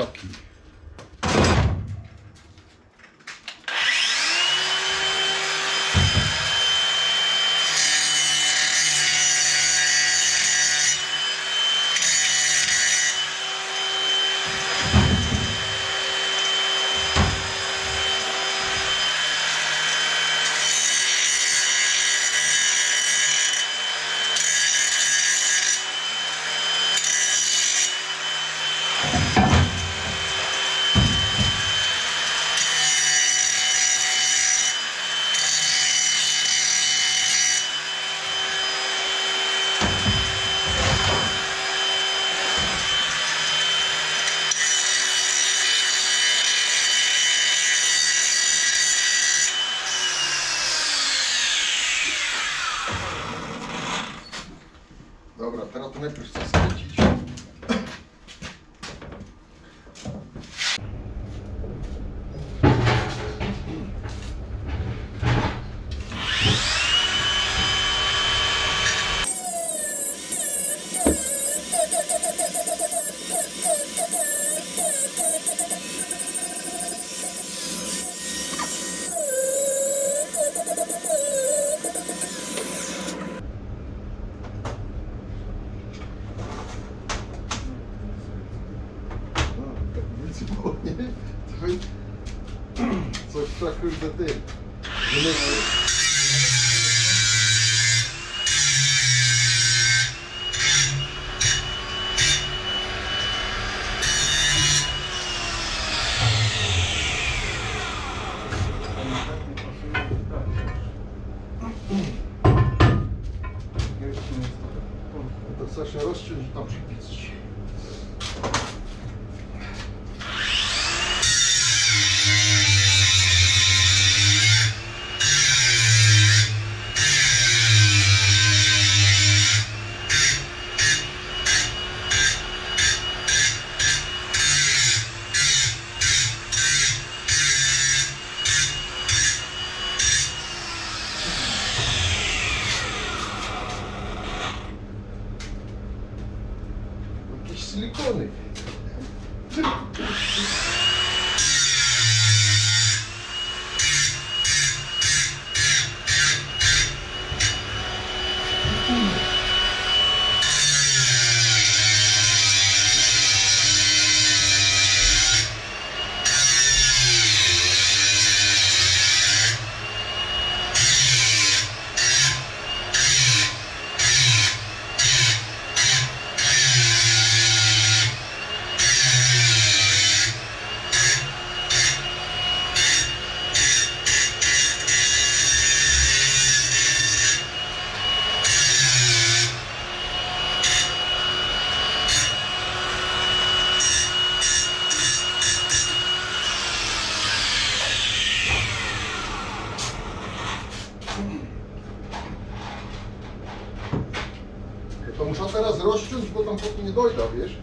taki. Dobra, teraz to najpierw chcę skręcić. Nie? Coś trzeba kurde ty. To trzeba się rozciąć i tam przypisać. Jakieś silikony. To muszę teraz rozciąć, bo tam potem nie dojdę, wiesz?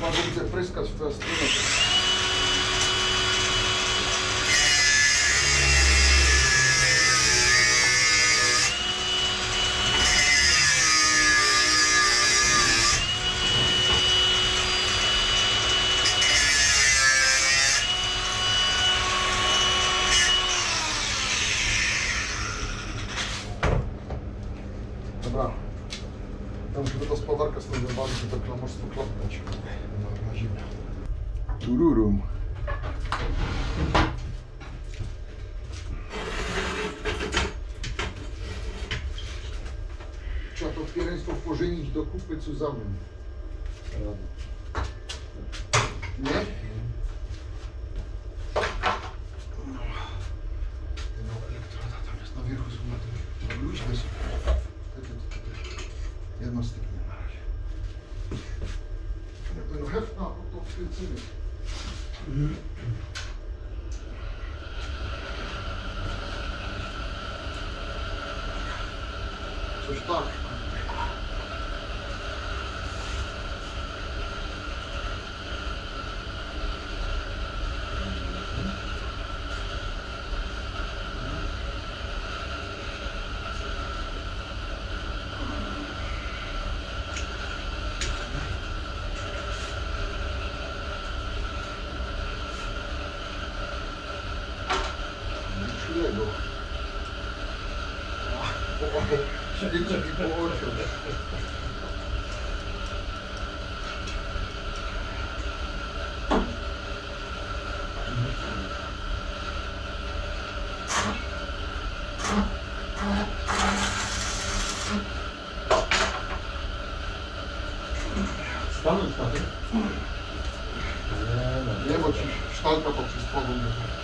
Bardzo widzę pryskać w tę stronę. Dobra. Ja muszę do gospodarkę z tym wybawić i to klamorstwo klapnąć na zimę. Tururum. Trzeba to pierwieństwo pożynić do kupy zusammen. Nie? No, elektroda tam jest na wierzchu, na tym luźny jest. Jedno styknie na razie. Jak będą hefna, to wkręcimy. Coś tak. Chwilego. Ślicznie mi połączył. Stanąć na tym? Nie, bo ci sztalka to przez wodą.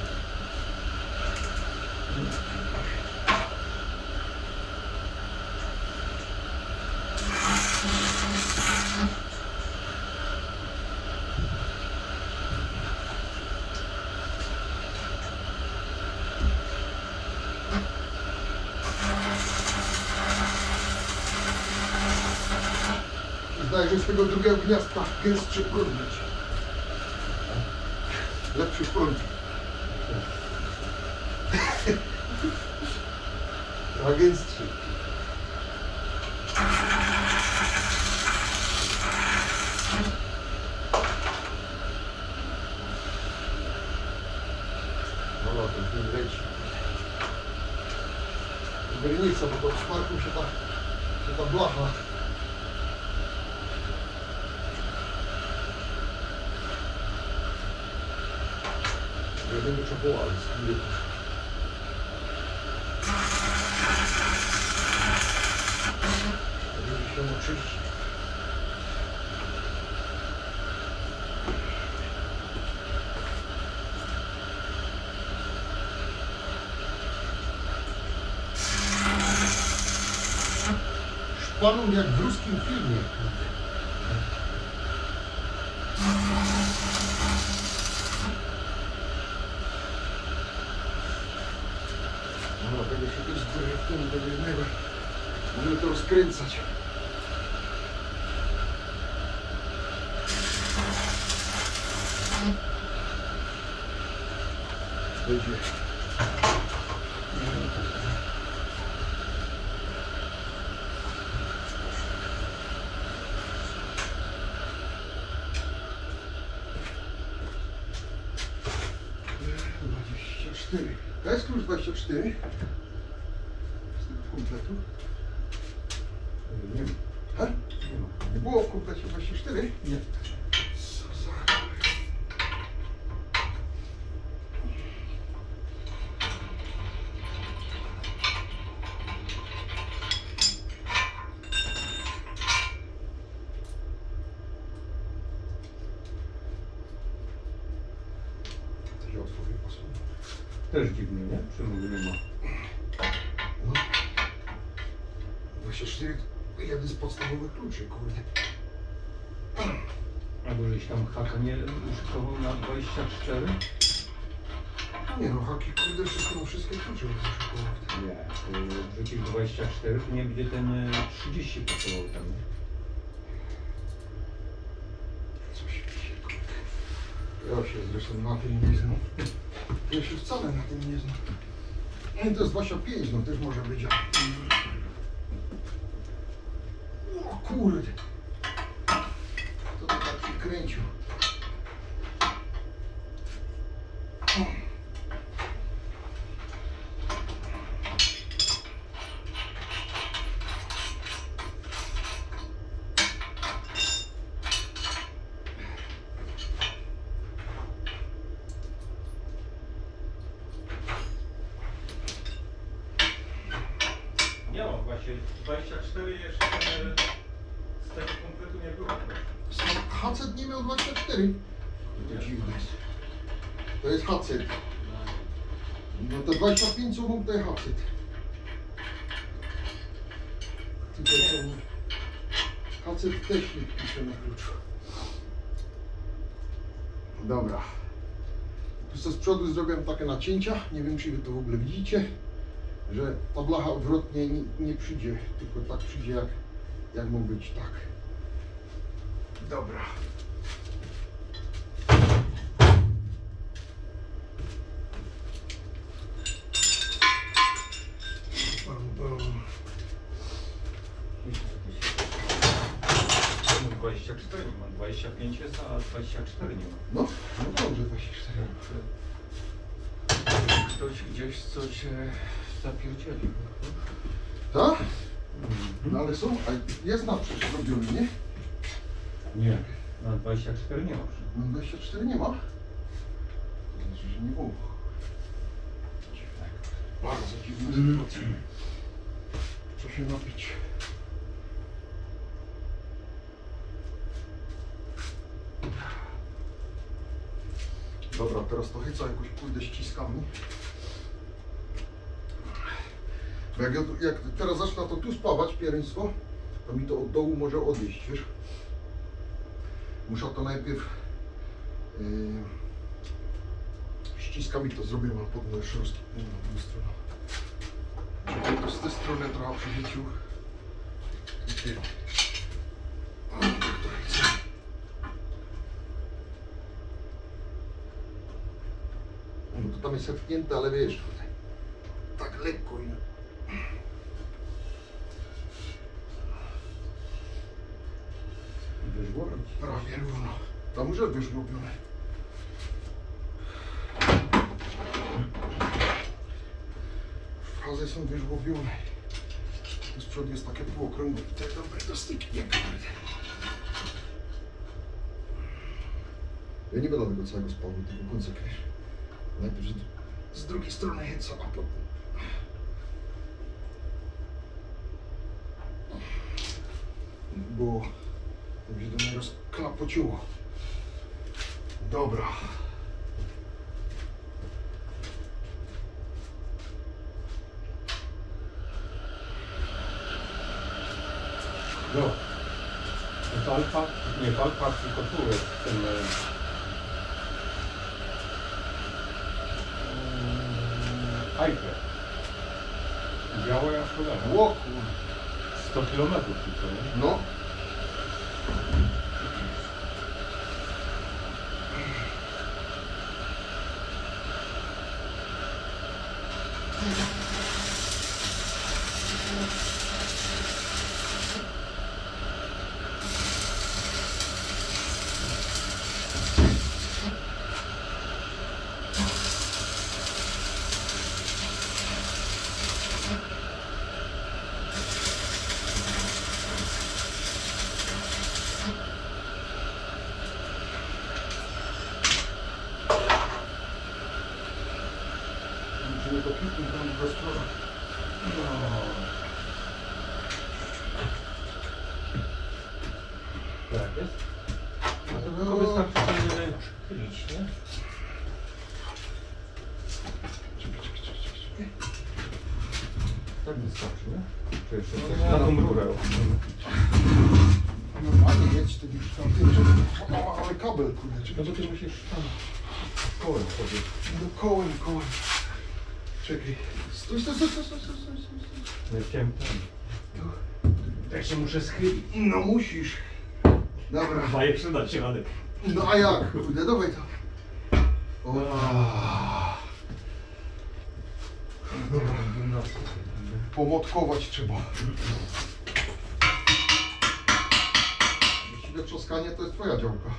Zdaje, że z tego drugiego gniazdka gęstszy prąd leci. Lepszy prąd. A gęstszy. No, ten film leci. Grynica, bo to smarku się ta blacha. Nie będę czopował, ale skąd żeby się oczyścić. Szpaną jak w ruskim filmie. No, będę się też zburzył w tym, będzie innego. Możemy to rozkręcać. Będzie. To jest klucz 24 z tego kompletu. Nie ma. Ha? Nie było w komplecie 24? Nie. Co za... To się otworzy posłuch. Też dziwnie, nie? Przemowy nie ma. No. 24 jeden z podstawowych kluczy, kurde. Albo żeś tam haka nie użytkował na 24? Nie no, haki kurde wszystko, wszystkie klucze wyszukował. Nie, to wrzucisz 24, to nie będzie ten 30 pasował tam. Coś. Ja się zresztą na tym nie znam. Ja się wcale na tym nie znam. No to jest 25, no też może być. O kurde. To tak się kręcił. Nie mam właśnie, 24 jeszcze z tego kompletu nie było. Hacet nie miał 24. To dziwne jest. To jest hacet. No to 25 co mógł, to jest hacet. Tutaj są... Hacet też nie pisze na kluczu. Dobra. Tu z przodu zrobiłem takie nacięcia. Nie wiem, czy wy to w ogóle widzicie, że ta blacha odwrotnie nie przyjdzie, tylko tak przyjdzie jak ma być, tak. Dobra. Mam 24 nie mam, 25 jest, a 24 nie mam. No dobrze, 24. Ktoś gdzieś coś zapierdzielił. Tak? No ale są, a jest naprzód zrobiony, nie? Nie, na 24 nie masz. No 24 nie ma? To znaczy, że nie było. Dziwnego. Bardzo dziwna sytuacja. Co się napić? Dobra, teraz to chyca jakoś pójdę ściskami. Bo jak teraz zacznę to tu spawać, pierństwo, to mi to od dołu może odejść, wiesz? Muszę to najpierw ściskami to zrobię, mam potem jeszcze rozkipnę na drugą stronę. Czekaj, to z tej strony trochę przechycił. Tak to chcę. No to tam jest wepchnięte, ale wiesz, tutaj tak lekko i... Wyżłobić. Prawie równo. Tam już jest wyżłobione. Fazy są wyżłobione. Tu z przodu jest takie półokrągłe i tak dobre to styknie. Ja nie będę tego całego spawu, tylko końcek, wiesz. Najpierw z drugiej strony heca, a potem... Bo żeby się to nie rozklapociło. Dobra. No. Walka? Nie walka, tylko tu jest ten... Hyper. Białe jak cholera. O kur... 100 km tylko, nie? No. Musimy to kliknąć tam w stronę. Tak jest? No. To wystarczy sobie przychylić, nie? Tak wystarczy, nie? Czy jeszcze coś na tą rurę? Normalnie jedź ty już tam tym, żeby... O, ale kabel, kurde, czekaj. No bo ty musisz tam kołem chodzić. No kołem. Czekaj. Stój. Nie chciałem tam. Tak się muszę schylić. No musisz. Dobra. Chyba jeszcze dać radę. No a jak? Kurde, dawaj to. O. Dobra, pomotkować trzeba. Właściwie trzaskanie to jest twoja działka.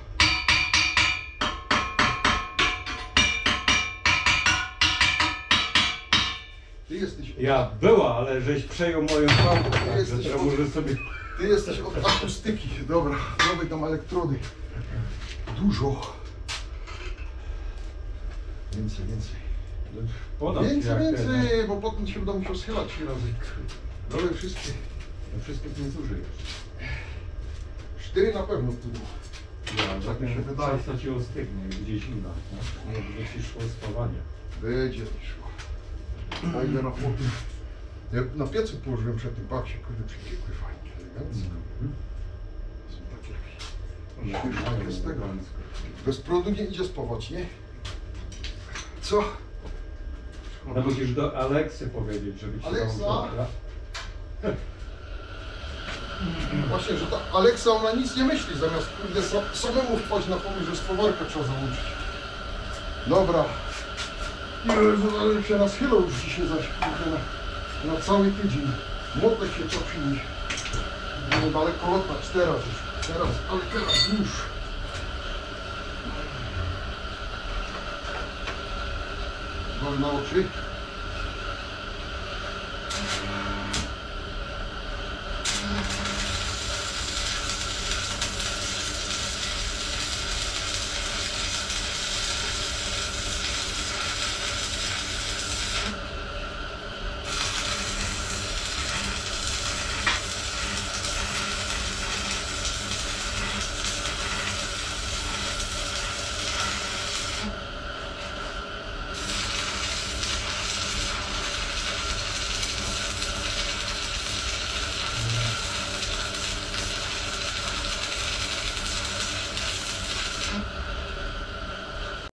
Ty jesteś Ja była, ale żeś przejął moją pałkę, także jesteś teraz od- może sobie... Ty jesteś od akustyki. Dobra, dawaj tam elektrody. Dużo. Więcej. Podam ci Więcej, jak ten, więcej, bo potem się będą musiał schylać 3 razy. Dawaj wszystkie. No wszystkich nie zużyjesz. 4 na pewno tu. Ja, Tak mi się wydaje. Często ci ostygnie, gdzieś inna. Nie będzie ci szło spawanie. Będzie mi szło. A ile na chłopie. Ja na piecu położyłem przed tym paksie, kurde, przypiekły fajnie, elegancko. Są takie z tego. Bez prądu nie idzie spawać, nie? Co? No musisz do Aleksy powiedzieć, żeby ci Aleksa? założyła. Właśnie, że ta Aleksa, ona nic nie myśli, zamiast kurde samemu wpaść na pomysł, że spawarkę trzeba załączyć. Dobra. Jezu, ale się naschylał już dzisiaj zaś, kurde, na cały tydzień. Młotek się trzeba przynieść. Daleko lotna, teraz już. Ale teraz już. Goły na oczy.